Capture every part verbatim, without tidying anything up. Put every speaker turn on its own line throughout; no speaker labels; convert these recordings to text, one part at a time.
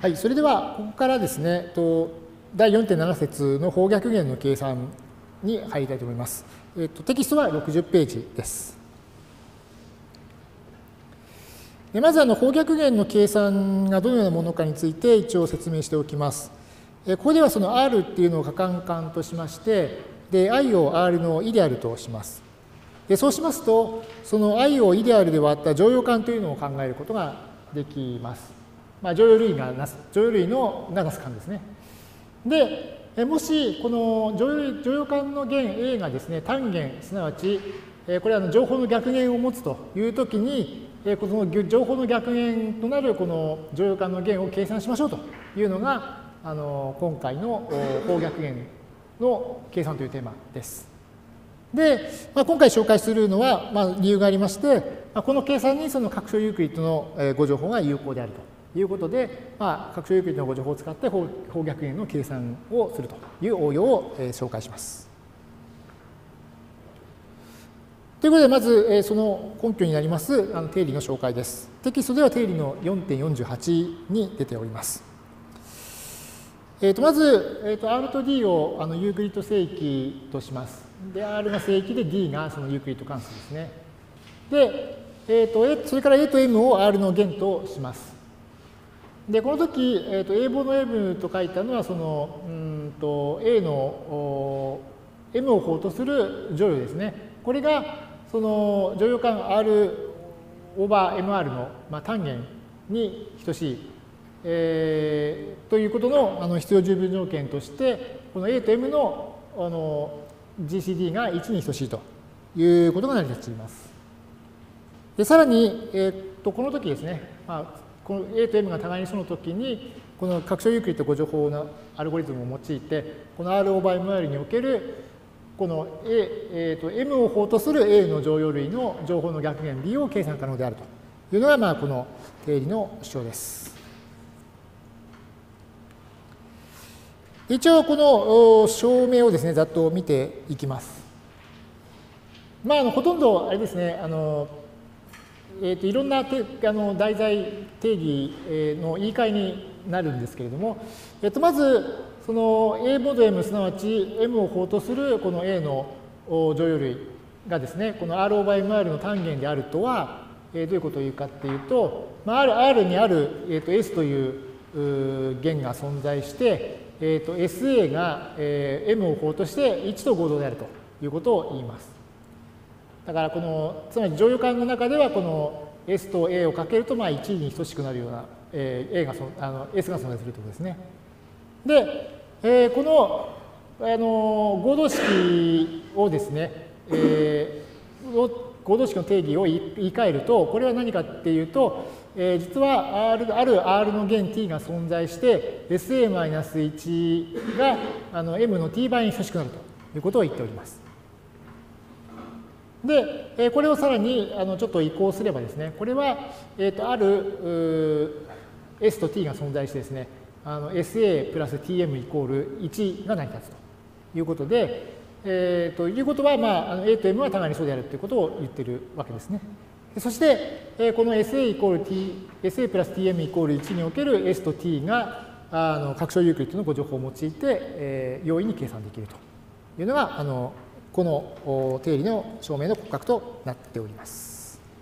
はい、それではここからですね、だいよんてんなな節の方逆弦の計算に入りたいと思います。えっと、テキストはろくじゅっページです。でまずあの方逆弦の計算がどのようなものかについて一応説明しておきます。ここではその R っていうのを可換間としまして、で I を R のイデアルとします。でそうしますと、その I をイデアルで割った乗用感というのを考えることができます。まあ、乗用類がなす、乗用類のがなす間ですね。で、もしこの乗用乗用間の弦 A がですね、単弦、すなわち、これは情報の逆弦を持つというときに、この情報の逆弦となるこの乗用間の弦を計算しましょうというのが、あの今回の方逆弦の計算というテーマです。で、まあ、今回紹介するのは、まあ、理由がありまして、まあ、この計算にその拡張ユークリッドのご情報が有効であるということで、まあ、拡張ユークリッドのご情報を使って方逆弦の計算をするという応用を紹介します。ということで、まずその根拠になりますあの定理の紹介です。テキストでは定理の よんてんよんじゅうはち に出ております。えー、とまず、えー、と R と D をあのユークリッド正規とします。で、R が正規で D がそのユークリッド関数ですね。で、えー、とそれから A と M を R の弦とします。で、この時、えー、と A 棒の M と書いたのは、そのうんと A の M を法とする乗用ですね。これがその乗用間 R オーバー エムアール の、まあ、単元に等しい、えー、ということの、あの必要十分条件として、この A と M の、あの ジーシーディー がいちに等しいということが成り立っています。でさらに、えー、とこの時ですね、まあ、この A と M が互いにその時に、この拡張ユークリッドご情報のアルゴリズムを用いて、この R オーバー エムアール におけるこの A、えー、と M を法とする A の乗用類の情報の逆弦 B を計算可能であるというのが、まあ、この定理の主張です。一応、この証明をですね、ざっと見ていきます。まあ、あのほとんど、あれですね、あの、えー、といろんなてあの題材定義の言い換えになるんですけれども、えー、とまず、その A モード M、すなわち M を法とするこの A の乗用類がですね、この R オーバー エムアール の単元であるとは、えー、どういうことを言うかっていうと、まあ、R, R にある、えー、と S という弦が存在して、えー、と エスエー が、えー、M を法としていちと合同であるということを言います。だからこの、つまり乗用間の中ではこの S と A をかけるとまあいちに等しくなるような、えー、A がそあの S が存在するということですね。で、えー、この、あの合同式をですね、えー、合同式の定義を言い換えると、これは何かっていうと、えー、実は R ある R の弦 t が存在して、エスエーいち があの M の t 倍に等しくなるということを言っております。で、えー、これをさらにあのちょっと移行すればですね、これは、えー、とある S と t が存在してですね、あの エスエー プラス ティーエム イコールいちが成り立つということで、えー、ということは、まあ、あの A と M は互いにそうであるということを言っているわけですね。そして、えー、この エスエー イコール T、エスエー プラス ティーエム イコールいちにおける S と T があの拡張ユークリッドのご情報を用いて、えー、容易に計算できるというのが、あのこの定理の証明の骨格となっております。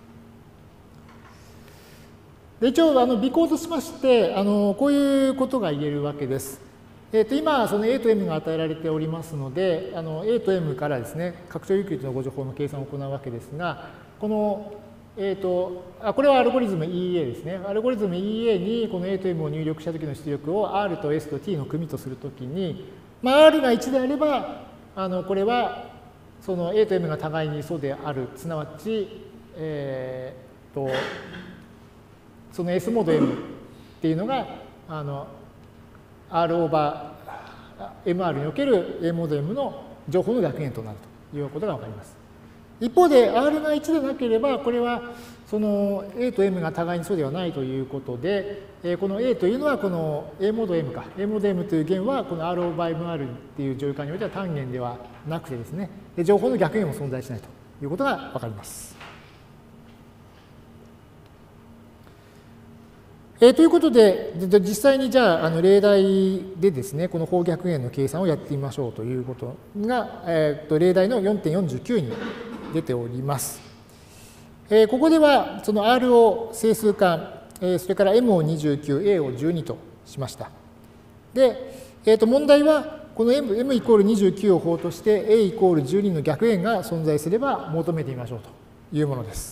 で一応、あの微構としまして、あのこういうことが言えるわけです。えー、と今、その A と M が与えられておりますので、あの A と M からですね、拡張ユークリッドのご情報の計算を行うわけですが、この、えー、とあこれはアルゴリズム イーエー ですね。アルゴリズム イーエー にこの A と M を入力したときの出力を R と S と T の組とするときに、まあ、R がいちであれば、あのこれはその A と M が互いに素である、すなわち、えー、とその S モード M っていうのがあの R オーバー エムアール における A モード M の情報の逆弦となるということが分かります。一方で R がいちでなければ、これはその A と M が互いにそうではないということで、この A というのはこの A モード M か、A モード M という弦はこの R オーバー エムアール っていう乗用間においては単元ではなくてですね、情報の逆弦も存在しないということが分かります。 えー、ということで、実際にじゃあ、あの例題でですね、この方逆円の計算をやってみましょうということが、えー、と例題の よんてんよんじゅうきゅう に出ております。えー、ここでは、その R を整数間、えー、それから M をにじゅうきゅう、A をじゅうにとしました。で、えー、と問題は、この M, M イコールにじゅうきゅうを法として A イコールじゅうにの逆円が存在すれば求めてみましょうというものです。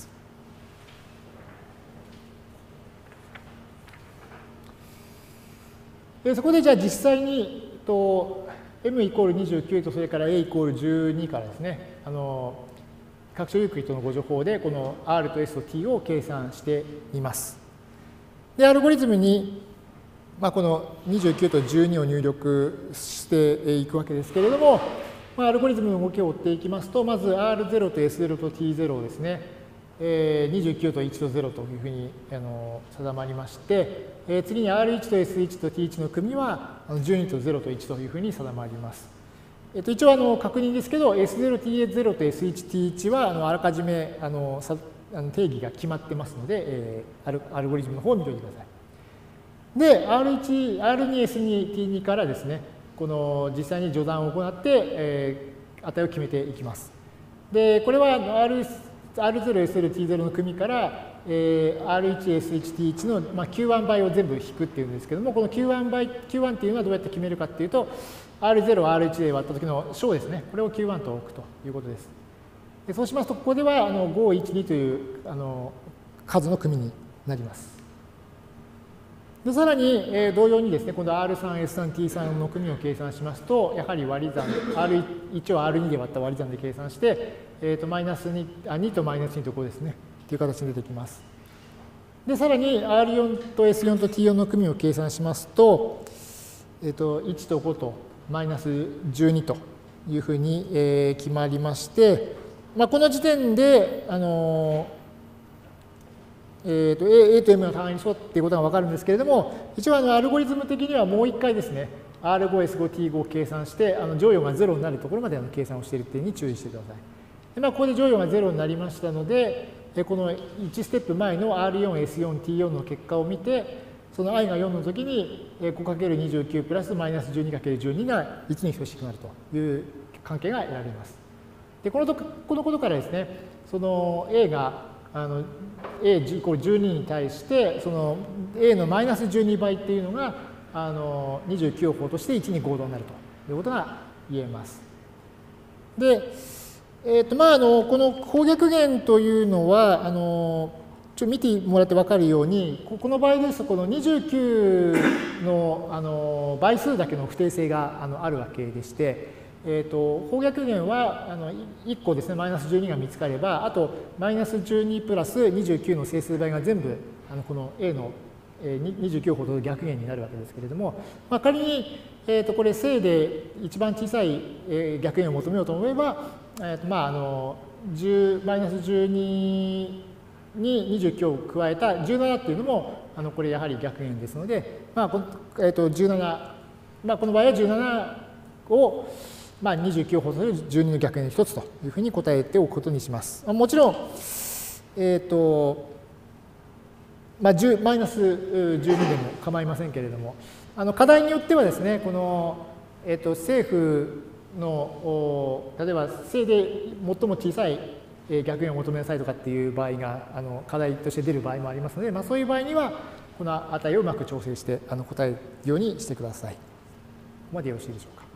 そこでじゃあ実際にと M イコールにじゅうきゅうとそれから A イコールじゅうにからですね、あの拡張ユークリッドのご助法でこの R と S と T を計算しています。で、アルゴリズムに、まあ、このにじゅうきゅうとじゅうにを入力していくわけですけれども、まあ、アルゴリズムの動きを追っていきますと、まず アールゼロ と エスゼロ と ティーゼロ をですね、えー、にじゅうきゅうといちとゼロというふうにあの定まりまして、えー、次に アールワン と エスワン と ティーワン の組はじゅうにとゼロといちというふうに定まります。えー、と一応あの確認ですけど、エスゼロ、ティーゼロ と エスワン、ティーワン はあのあらかじめあのさあの定義が決まってますので、えー、アル、アルゴリズムの方を見ておいてください。で、アールワン、アールツー、エスツー、ティーツー からですね、この実際に序断を行って、えー、値を決めていきます。で、これは Rアールゼロ、エスゼロ、ティーゼロ の組から、えー、アールワン、エスワン、ティーワン の、まあ、キューワン 倍を全部引くっていうんですけども、この キューワン 倍、キューワン っていうのはどうやって決めるかっていうと、アールゼロ、アールワン で割った時の小ですね、これを キューワン と置くということです。でそうしますと、ここではあのご、いち、にというあの数の組になります。でさらに、えー、同様にですね、今度 アールスリー、エススリー、ティースリー の組を計算しますと、やはり割り算、アールワン を アールツー で割った割り算で計算して、えー、とマイナスに、あにとマイナスにとこうですね、という形に出てきます。で、さらに アールフォー と エスフォー と ティーフォー の組を計算しますと、えー、といちとごとマイナスじゅうにというふうに、えー、決まりまして、まあ、この時点で、あのーえー、と A, A と M の単位に沿っていうことが分かるんですけれども、一応あのアルゴリズム的にはもう一回ですね、アールフォー、エスフォー、ティーフォー を計算して、あの乗与がゼロになるところまであの計算をしている点に注意してください。でまあ、ここで乗与がゼロになりましたので、このいちステップ前の アールフォー、エスフォー、ティーフォー の結果を見て、その i がよんの時に ごかけるにじゅうきゅう プラスマイナス じゅうにかけるじゅうに がいちに等しくなるという関係が得られます。でこのとこのことからですね、その A があの A イコールじゅうにに対してその A のマイナスじゅうにばいっていうのがあのにじゅうきゅうを法としていちに合同になるということが言えます。で、えーとまあ、あのこの方逆弦というのはあのちょっと見てもらって分かるように、この場合ですとこのにじゅうきゅう の, あの倍数だけの不定性があのあるわけでして、えー、と方逆弦はあのいっこですね、マイナスじゅうにが見つかれば、あとマイナスじゅうにプラスにじゅうきゅうの整数倍が全部あのこの A のにじゅうきゅうほどの逆弦になるわけですけれども、まあ、仮に、えー、とこれ正で一番小さい逆弦を求めようと思えば、えーとまあ、あのマイナスじゅうにににじゅうきゅうを加えたじゅうななっていうのもあのこれやはり逆弦ですので、まあこえー、とじゅうなな、まあ、この場合はじゅうななをまあ、にじゅうきゅうを法とするじゅうにの逆円の一つというふうに答えておくことにします。もちろん、えーとまあ、マイナスじゅうにでも構いませんけれども、あの課題によってはですね、この、えーと正負の例えば正で最も小さい逆円を求めなさいとかっていう場合があの課題として出る場合もありますので、まあ、そういう場合にはこの値をうまく調整してあの答えるようにしてください。ここまでよろしいでしょうか。